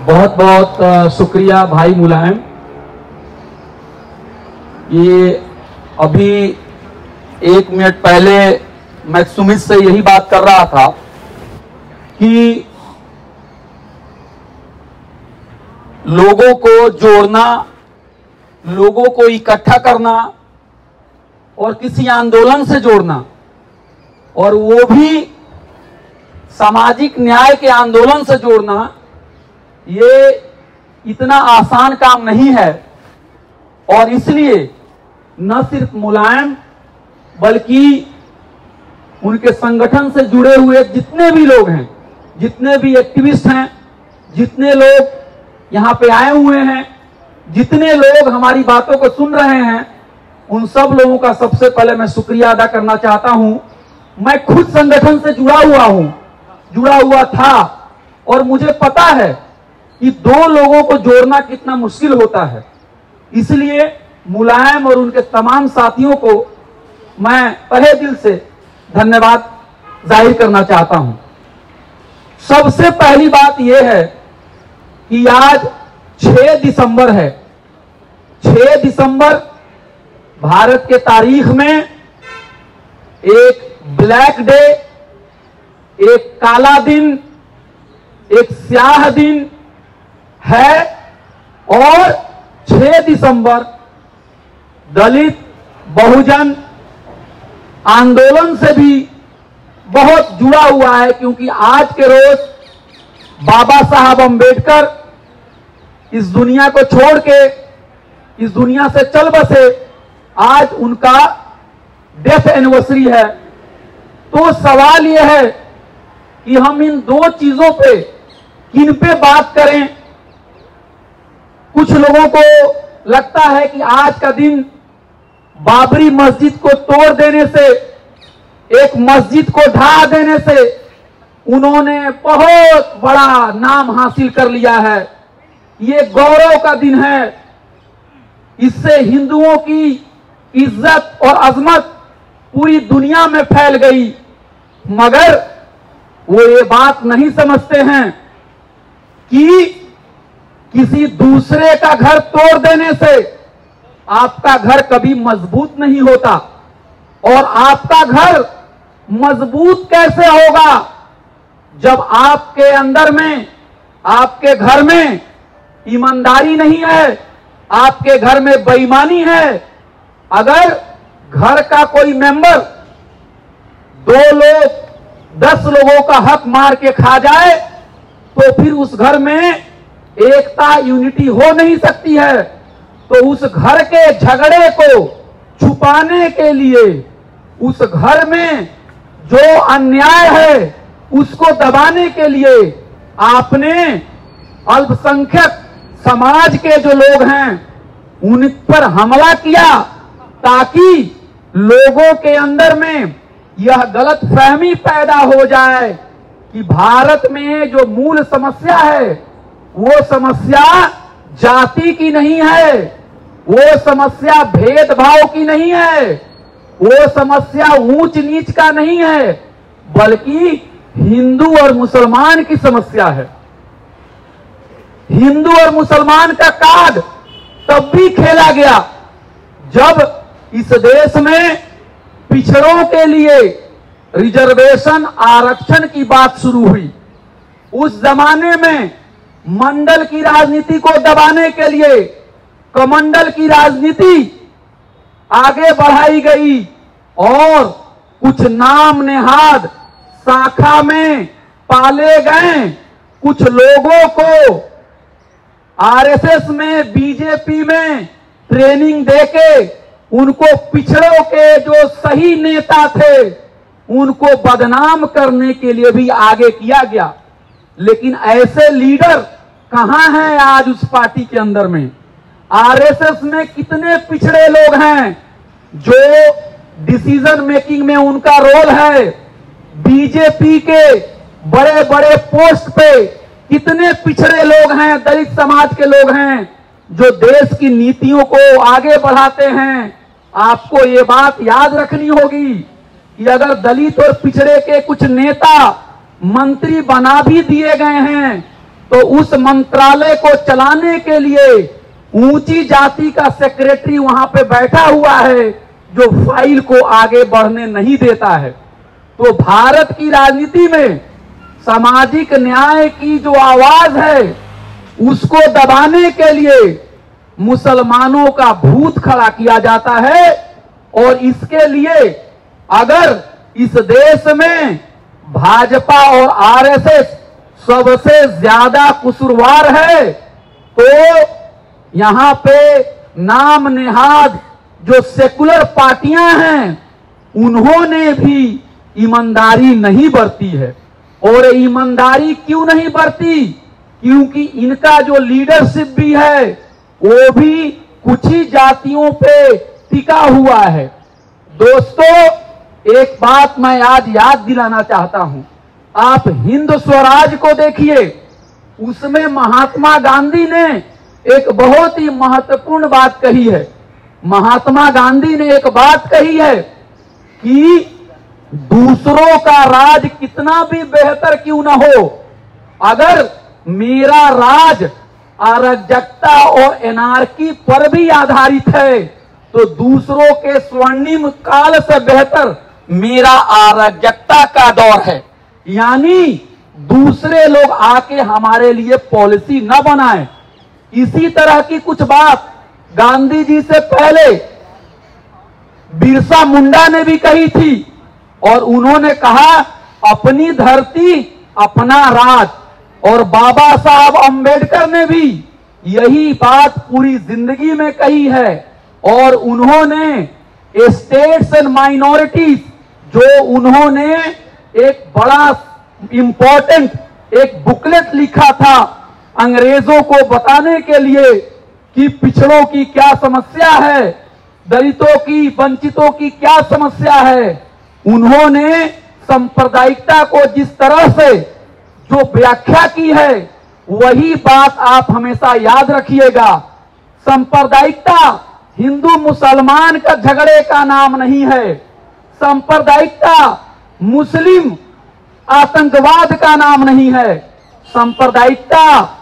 बहुत बहुत शुक्रिया भाई मुलायम। ये अभी 1 मिनट पहले मैं सुमित से यही बात कर रहा था कि लोगों को जोड़ना, लोगों को इकट्ठा करना और किसी आंदोलन से जोड़ना, और वो भी सामाजिक न्याय के आंदोलन से जोड़ना, ये इतना आसान काम नहीं है। और इसलिए न सिर्फ मुलायम बल्कि उनके संगठन से जुड़े हुए जितने भी लोग हैं, जितने भी एक्टिविस्ट हैं, जितने लोग यहाँ पे आए हुए हैं, जितने लोग हमारी बातों को सुन रहे हैं, उन सब लोगों का सबसे पहले मैं शुक्रिया अदा करना चाहता हूं। मैं खुद संगठन से जुड़ा हुआ था और मुझे पता है कि 2 लोगों को जोड़ना कितना मुश्किल होता है। इसलिए मुलायम और उनके तमाम साथियों को मैं तहे दिल से धन्यवाद जाहिर करना चाहता हूं। सबसे पहली बात यह है कि आज 6 दिसंबर है। 6 दिसंबर भारत के तारीख में एक ब्लैक डे, एक काला दिन, एक स्याह दिन है। और 6 दिसंबर दलित बहुजन आंदोलन से भी बहुत जुड़ा हुआ है, क्योंकि आज के रोज बाबा साहब अंबेडकर इस दुनिया को छोड़ के इस दुनिया से चल बसे। आज उनका डेथ एनिवर्सरी है। तो सवाल यह है कि हम इन 2 चीजों पे किन पे बात करें। कुछ लोगों को लगता है कि आज का दिन बाबरी मस्जिद को तोड़ देने से, एक मस्जिद को ढा देने से उन्होंने बहुत बड़ा नाम हासिल कर लिया है। ये गौरव का दिन है। इससे हिंदुओं की इज्जत और अजमत पूरी दुनिया में फैल गई। मगर वो ये बात नहीं समझते हैं कि किसी दूसरे का घर तोड़ देने से आपका घर कभी मजबूत नहीं होता। और आपका घर मजबूत कैसे होगा जब आपके अंदर में, आपके घर में ईमानदारी नहीं है, आपके घर में बेईमानी है। अगर घर का कोई मेंबर 2 लोग 10 लोगों का हक मार के खा जाए तो फिर उस घर में एकता, यूनिटी हो नहीं सकती है। तो उस घर के झगड़े को छुपाने के लिए, उस घर में जो अन्याय है उसको दबाने के लिए आपने अल्पसंख्यक समाज के जो लोग हैं उन पर हमला किया, ताकि लोगों के अंदर में यह गलत फहमी पैदा हो जाए कि भारत में जो मूल समस्या है वो समस्या जाति की नहीं है, वो समस्या भेदभाव की नहीं है, वो समस्या ऊंच नीच का नहीं है, बल्कि हिंदू और मुसलमान की समस्या है। हिंदू और मुसलमान का कार्ड तब भी खेला गया जब इस देश में पिछड़ों के लिए रिजर्वेशन, आरक्षण की बात शुरू हुई। उस जमाने में मंडल की राजनीति को दबाने के लिए कमंडल की राजनीति आगे बढ़ाई गई और कुछ नाम नेहाद शाखा में पाले गए कुछ लोगों को आरएसएस में, बीजेपी में ट्रेनिंग देके उनको पिछड़ों के जो सही नेता थे उनको बदनाम करने के लिए भी आगे किया गया। लेकिन ऐसे लीडर कहां हैं आज उस पार्टी के अंदर में? आरएसएस में कितने पिछड़े लोग हैं जो डिसीजन मेकिंग में उनका रोल है? बीजेपी के बड़े बड़े पोस्ट पे कितने पिछड़े लोग हैं, दलित समाज के लोग हैं जो देश की नीतियों को आगे बढ़ाते हैं। आपको ये बात याद रखनी होगी कि अगर दलित और पिछड़े के कुछ नेता मंत्री बना भी दिए गए हैं तो उस मंत्रालय को चलाने के लिए ऊंची जाति का सेक्रेटरी वहां पे बैठा हुआ है जो फाइल को आगे बढ़ने नहीं देता है। तो भारत की राजनीति में सामाजिक न्याय की जो आवाज है उसको दबाने के लिए मुसलमानों का भूत खड़ा किया जाता है। और इसके लिए अगर इस देश में भाजपा और आरएसएस सबसे ज्यादा कसूरवार है तो यहां पे नाम नेहाद जो सेकुलर पार्टियां हैं उन्होंने भी ईमानदारी नहीं बरती है। और ईमानदारी क्यों नहीं बरती? क्योंकि इनका जो लीडरशिप भी है वो भी कुछ ही जातियों पे टिका हुआ है। दोस्तों, एक बात मैं आज याद दिलाना चाहता हूं। आप हिंद स्वराज को देखिए, उसमें महात्मा गांधी ने एक बहुत ही महत्वपूर्ण बात कही है। महात्मा गांधी ने एक बात कही है कि दूसरों का राज कितना भी बेहतर क्यों न हो, अगर मेरा राज अराजकता और एनार्की पर भी आधारित है तो दूसरों के स्वर्णिम काल से बेहतर मेरा अराजकता का दौर है। यानी दूसरे लोग आके हमारे लिए पॉलिसी न बनाए। इसी तरह की कुछ बात गांधी जी से पहले बिरसा मुंडा ने भी कही थी और उन्होंने कहा अपनी धरती अपना राज। और बाबा साहब अंबेडकर ने भी यही बात पूरी जिंदगी में कही है। और उन्होंने स्टेट्स एंड माइनॉरिटीज जो उन्होंने एक बड़ा इंपॉर्टेंट एक बुकलेट लिखा था अंग्रेजों को बताने के लिए कि पिछड़ों की क्या समस्या है, दलितों की, वंचितों की क्या समस्या है। उन्होंने सांप्रदायिकता को जिस तरह से जो व्याख्या की है वही बात आप हमेशा याद रखिएगा। सांप्रदायिकता हिंदू मुसलमान का झगड़े का नाम नहीं है। सांप्रदायिकता मुस्लिम आतंकवाद का नाम नहीं है। सांप्रदायिकता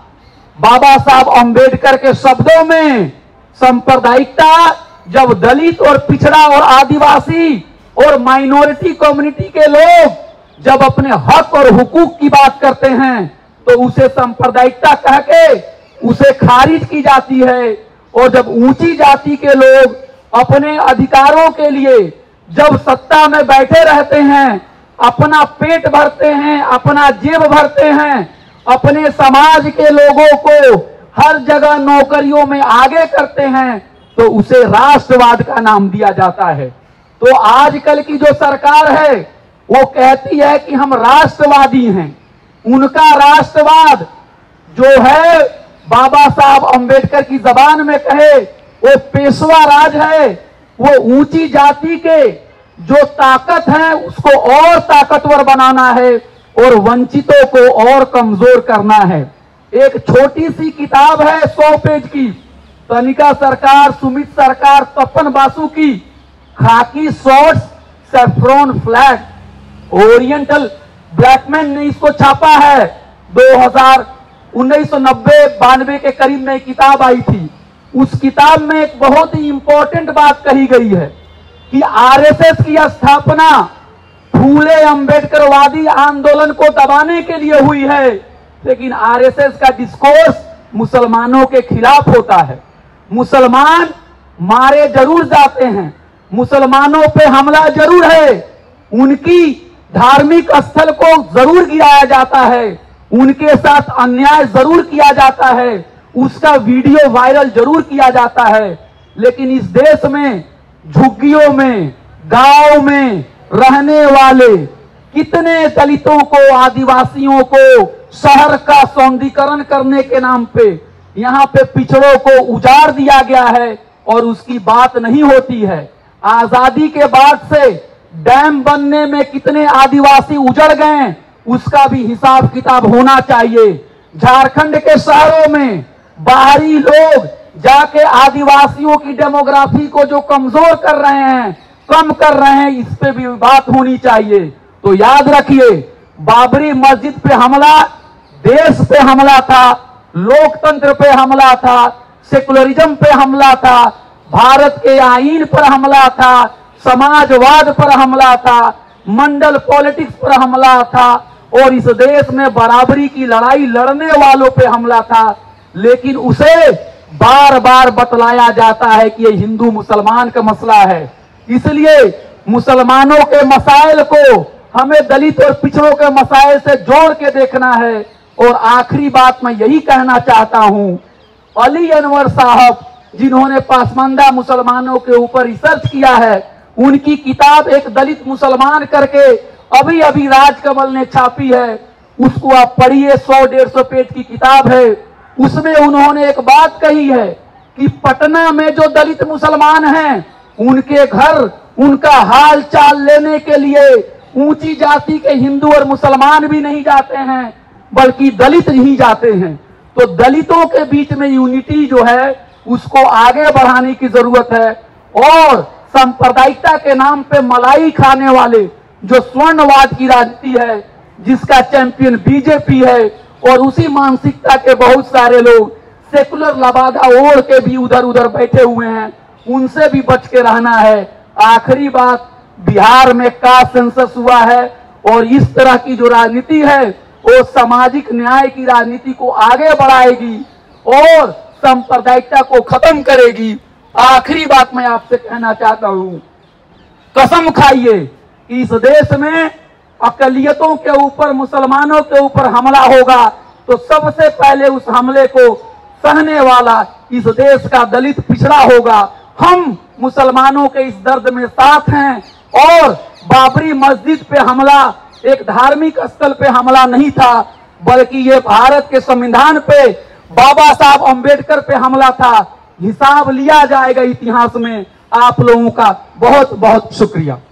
बाबा साहब अंबेडकर के शब्दों में सांप्रदायिकता जब दलित और पिछड़ा और आदिवासी और माइनॉरिटी कम्युनिटी के लोग जब अपने हक और हुकूक की बात करते हैं तो उसे सांप्रदायिकता कह के उसे खारिज की जाती है। और जब ऊंची जाति के लोग अपने अधिकारों के लिए जब सत्ता में बैठे रहते हैं, अपना पेट भरते हैं, अपना जेब भरते हैं, अपने समाज के लोगों को हर जगह नौकरियों में आगे करते हैं तो उसे राष्ट्रवाद का नाम दिया जाता है। तो आजकल की जो सरकार है वो कहती है कि हम राष्ट्रवादी हैं। उनका राष्ट्रवाद जो है बाबा साहब अंबेडकर की जबान में कहे वो पेशवा राज है। वो ऊंची जाति के जो ताकत है उसको और ताकतवर बनाना है और वंचितों को और कमजोर करना है। एक छोटी सी किताब है 100 पेज की, तनिका सरकार, सुमित सरकार, तपन बासु की khaki shorts saffron flag, oriental blackman ने इसको छापा है। 1990-92 के करीब में किताब आई थी। उस किताब में एक बहुत ही इंपॉर्टेंट बात कही गई है कि आरएसएस की स्थापना फूले अंबेडकरवादी आंदोलन को दबाने के लिए हुई है, लेकिन आरएसएस का डिस्कोर्स मुसलमानों के खिलाफ होता है। मुसलमान मारे जरूर जाते हैं, मुसलमानों पे हमला जरूर है, उनकी धार्मिक स्थल को जरूर गिराया जाता है, उनके साथ अन्याय जरूर किया जाता है, उसका वीडियो वायरल जरूर किया जाता है। लेकिन इस देश में झुग्गियों में, गांव में रहने वाले कितने दलितों को, आदिवासियों को शहर का सौंदर्यीकरण करने के नाम पे यहाँ पे पिछड़ों को उजाड़ दिया गया है और उसकी बात नहीं होती है। आजादी के बाद से डैम बनने में कितने आदिवासी उजड़ गए उसका भी हिसाब किताब होना चाहिए। झारखंड के शहरों में बाहरी लोग जाके आदिवासियों की डेमोग्राफी को जो कमजोर कर रहे हैं, कम कर रहे हैं, इस पे भी बात होनी चाहिए। तो याद रखिए, बाबरी मस्जिद पे हमला देश पे हमला था, लोकतंत्र पे हमला था, सेकुलरिज्म पे हमला था, भारत के आईन पर हमला था, समाजवाद पर हमला था, मंडल पॉलिटिक्स पर हमला था और इस देश में बराबरी की लड़ाई लड़ने वालों पे हमला था। लेकिन उसे बार बार बतलाया जाता है कि ये हिंदू मुसलमान का मसला है, इसलिए मुसलमानों के मसाइल को हमें दलित और पिछड़ों के मसाइल से जोड़ के देखना है। और आखिरी बात मैं यही कहना चाहता हूं, अली अनवर साहब जिन्होंने पासमानदा मुसलमानों के ऊपर रिसर्च किया है, उनकी किताब एक दलित मुसलमान करके अभी अभी राजकमल ने छापी है, उसको आप पढ़िए। 100-150 पेज की किताब है। उसमें उन्होंने एक बात कही है कि पटना में जो दलित मुसलमान हैं, उनके घर उनका हाल चाल लेने के लिए ऊंची जाति के हिंदू और मुसलमान भी नहीं जाते हैं, बल्कि दलित ही जाते हैं। तो दलितों के बीच में यूनिटी जो है उसको आगे बढ़ाने की जरूरत है। और सांप्रदायिकता के नाम पे मलाई खाने वाले जो स्वर्णवाद की राजनीति है, जिसका चैंपियन बीजेपी है, और उसी मानसिकता के बहुत सारे लोग सेकुलर लबादा ओढ़ के भी उधर उधर बैठे हुए हैं, उनसे भी बच के रहना है। आखिरी बात, बिहार में कास्ट सेंसस हुआ है और इस तरह की जो राजनीति है वो सामाजिक न्याय की राजनीति को आगे बढ़ाएगी और सांप्रदायिकता को खत्म करेगी। आखिरी बात मैं आपसे कहना चाहता हूं, कसम खाइए कि इस देश में अकलियतों के ऊपर, मुसलमानों के ऊपर हमला होगा तो सबसे पहले उस हमले को सहने वाला इस देश का दलित पिछड़ा होगा। हम मुसलमानों के इस दर्द में साथ हैं। और बाबरी मस्जिद पे हमला एक धार्मिक स्थल पे हमला नहीं था, बल्कि ये भारत के संविधान पे बाबा साहब अंबेडकर पे हमला था। हिसाब लिया जाएगा इतिहास में। आप लोगों का बहुत बहुत शुक्रिया।